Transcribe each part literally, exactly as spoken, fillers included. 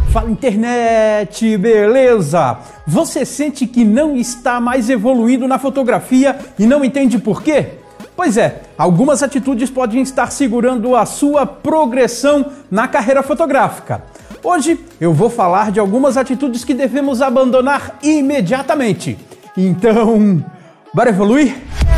Fala internet, beleza? Você sente que não está mais evoluindo na fotografia e não entende por quê? Pois é, algumas atitudes podem estar segurando a sua progressão na carreira fotográfica. Hoje eu vou falar de algumas atitudes que devemos abandonar imediatamente. Então, bora evoluir?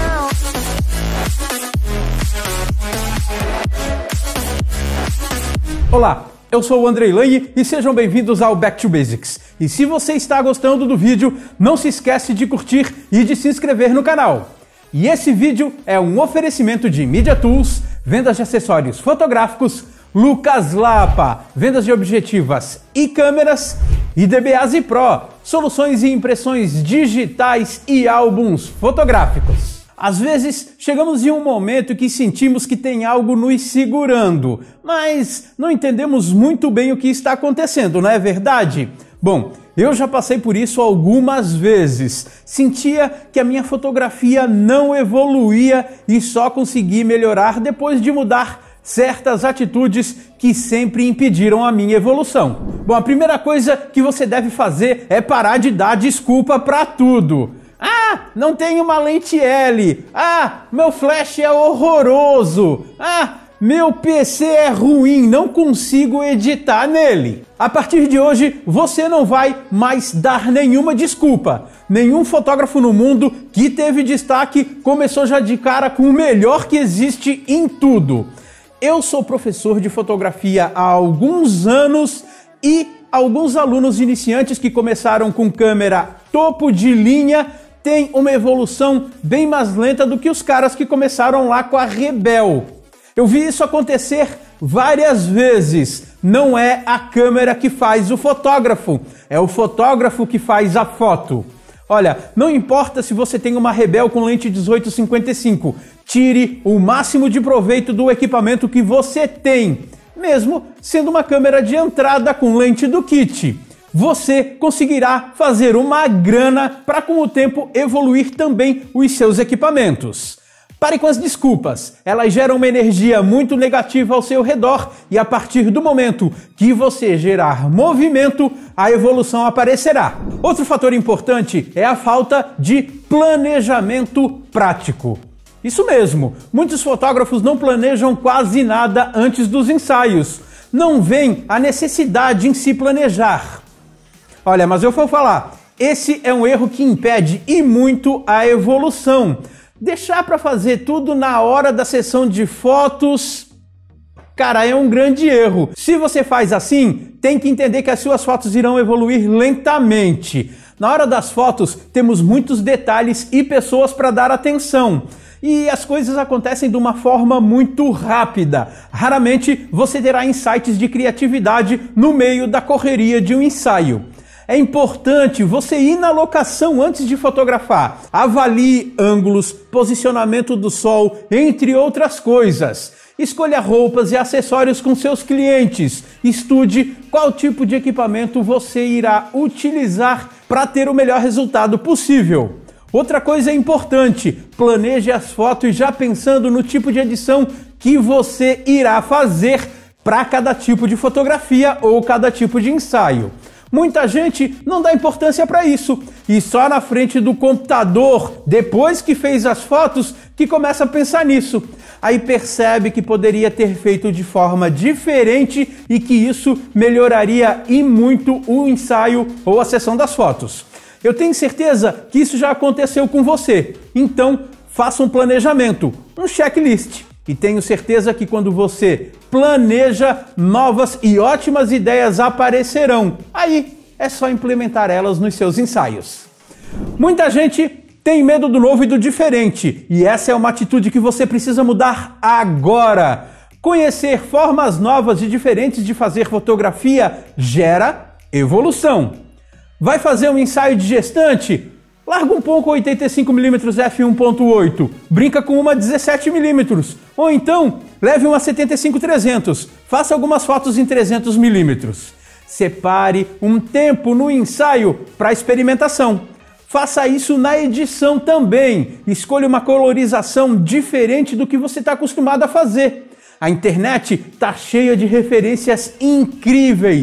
Olá, eu sou o Andrei Lange e sejam bem-vindos ao Back to Basics. E se você está gostando do vídeo, não se esquece de curtir e de se inscrever no canal. E esse vídeo é um oferecimento de Media Tools, vendas de acessórios fotográficos, Lucas Lapa, vendas de objetivas e câmeras, e D B A Z Pro, soluções e impressões digitais e álbuns fotográficos. Às vezes, chegamos em um momento que sentimos que tem algo nos segurando, mas não entendemos muito bem o que está acontecendo, não é verdade? Bom, eu já passei por isso algumas vezes. Sentia que a minha fotografia não evoluía e só consegui melhorar depois de mudar certas atitudes que sempre impediram a minha evolução. Bom, a primeira coisa que você deve fazer é parar de dar desculpa para tudo. Ah, não tenho uma lente L. Ah, meu flash é horroroso. Ah, meu P C é ruim, não consigo editar nele. A partir de hoje, você não vai mais dar nenhuma desculpa. Nenhum fotógrafo no mundo que teve destaque começou já de cara com o melhor que existe em tudo. Eu sou professor de fotografia há alguns anos e alguns alunos iniciantes que começaram com câmera topo de linha têm uma evolução bem mais lenta do que os caras que começaram lá com a Rebel. Eu vi isso acontecer várias vezes. Não é a câmera que faz o fotógrafo, é o fotógrafo que faz a foto. Olha, não importa se você tem uma Rebel com lente dezoito cinquenta e cinco, tire o máximo de proveito do equipamento que você tem, mesmo sendo uma câmera de entrada com lente do kit. Você conseguirá fazer uma grana para com o tempo evoluir também os seus equipamentos. Pare com as desculpas, elas geram uma energia muito negativa ao seu redor e a partir do momento que você gerar movimento, a evolução aparecerá. Outro fator importante é a falta de planejamento prático. Isso mesmo, muitos fotógrafos não planejam quase nada antes dos ensaios, não veem a necessidade em se planejar. Olha, mas eu vou falar, esse é um erro que impede e muito a evolução. Deixar para fazer tudo na hora da sessão de fotos, cara, é um grande erro. Se você faz assim, tem que entender que as suas fotos irão evoluir lentamente. Na hora das fotos, temos muitos detalhes e pessoas para dar atenção. E as coisas acontecem de uma forma muito rápida. Raramente você terá insights de criatividade no meio da correria de um ensaio. É importante você ir na locação antes de fotografar. Avalie ângulos, posicionamento do sol, entre outras coisas. Escolha roupas e acessórios com seus clientes. Estude qual tipo de equipamento você irá utilizar para ter o melhor resultado possível. Outra coisa importante, planeje as fotos já pensando no tipo de edição que você irá fazer para cada tipo de fotografia ou cada tipo de ensaio. Muita gente não dá importância para isso e só na frente do computador, depois que fez as fotos, que começa a pensar nisso. Aí percebe que poderia ter feito de forma diferente e que isso melhoraria e muito o ensaio ou a sessão das fotos. Eu tenho certeza que isso já aconteceu com você, então faça um planejamento, um checklist. E tenho certeza que quando você planeja, novas e ótimas ideias aparecerão. Aí é só implementar elas nos seus ensaios. Muita gente tem medo do novo e do diferente, e essa é uma atitude que você precisa mudar agora. Conhecer formas novas e diferentes de fazer fotografia gera evolução. Vai fazer um ensaio de gestante? Larga um pouco oitenta e cinco milímetros f um ponto oito, brinca com uma dezessete milímetros, ou então leve uma setenta e cinco trezentos, faça algumas fotos em trezentos milímetros. Separe um tempo no ensaio para experimentação. Faça isso na edição também. Escolha uma colorização diferente do que você está acostumado a fazer. A internet está cheia de referências incríveis.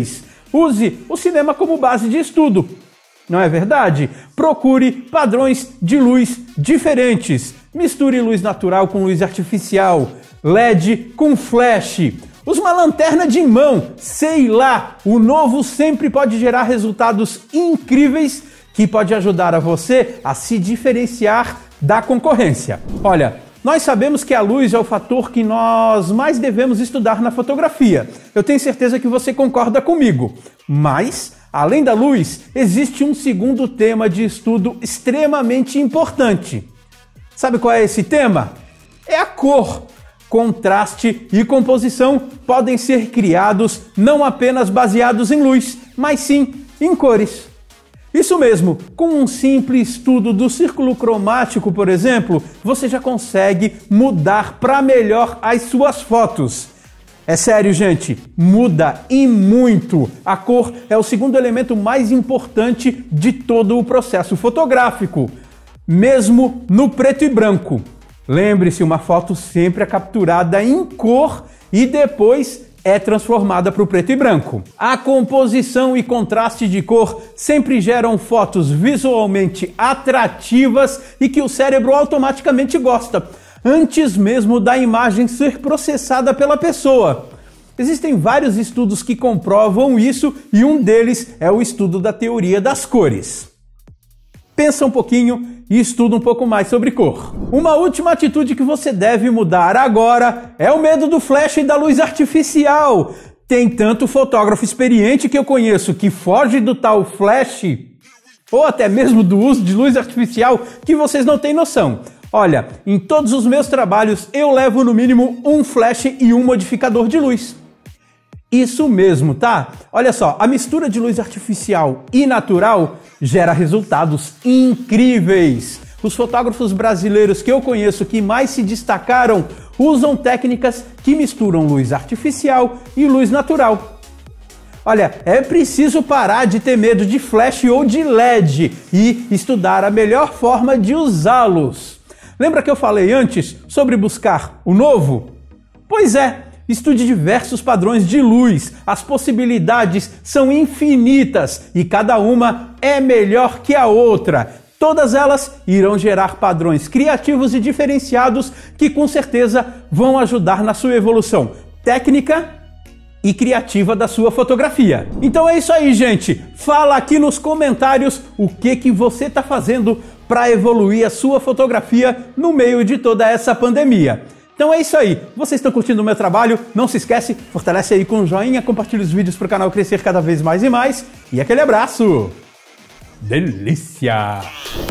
Use o cinema como base de estudo. Não é verdade? Procure padrões de luz diferentes. Misture luz natural com luz artificial, L E D com flash. Use uma lanterna de mão, sei lá. O novo sempre pode gerar resultados incríveis que pode ajudar a você a se diferenciar da concorrência. Olha, nós sabemos que a luz é o fator que nós mais devemos estudar na fotografia. Eu tenho certeza que você concorda comigo. Mas, além da luz, existe um segundo tema de estudo extremamente importante. Sabe qual é esse tema? É a cor. Contraste e composição podem ser criados não apenas baseados em luz, mas sim em cores. Isso mesmo, com um simples estudo do círculo cromático, por exemplo, você já consegue mudar para melhor as suas fotos. É sério, gente, muda e muito. A cor é o segundo elemento mais importante de todo o processo fotográfico, mesmo no preto e branco. Lembre-se, uma foto sempre é capturada em cor e depois é transformada para o preto e branco. A composição e contraste de cor sempre geram fotos visualmente atrativas e que o cérebro automaticamente gosta, antes mesmo da imagem ser processada pela pessoa. Existem vários estudos que comprovam isso e um deles é o estudo da teoria das cores. Pensa um pouquinho e estuda um pouco mais sobre cor. Uma última atitude que você deve mudar agora é o medo do flash e da luz artificial. Tem tanto fotógrafo experiente que eu conheço que foge do tal flash, ou até mesmo do uso de luz artificial, que vocês não têm noção. Olha, em todos os meus trabalhos eu levo no mínimo um flash e um modificador de luz. Isso mesmo, tá? Olha só, a mistura de luz artificial e natural gera resultados incríveis. Os fotógrafos brasileiros que eu conheço que mais se destacaram usam técnicas que misturam luz artificial e luz natural. Olha, é preciso parar de ter medo de flash ou de L E D e estudar a melhor forma de usá-los. Lembra que eu falei antes sobre buscar o novo? Pois é. Estude diversos padrões de luz, as possibilidades são infinitas e cada uma é melhor que a outra. Todas elas irão gerar padrões criativos e diferenciados que com certeza vão ajudar na sua evolução técnica e criativa da sua fotografia. Então é isso aí, gente. Fala aqui nos comentários o que que você está fazendo para evoluir a sua fotografia no meio de toda essa pandemia. Então é isso aí, vocês estão curtindo o meu trabalho? Não se esquece, fortalece aí com um joinha, compartilha os vídeos para o canal crescer cada vez mais e mais. E aquele abraço! Delícia!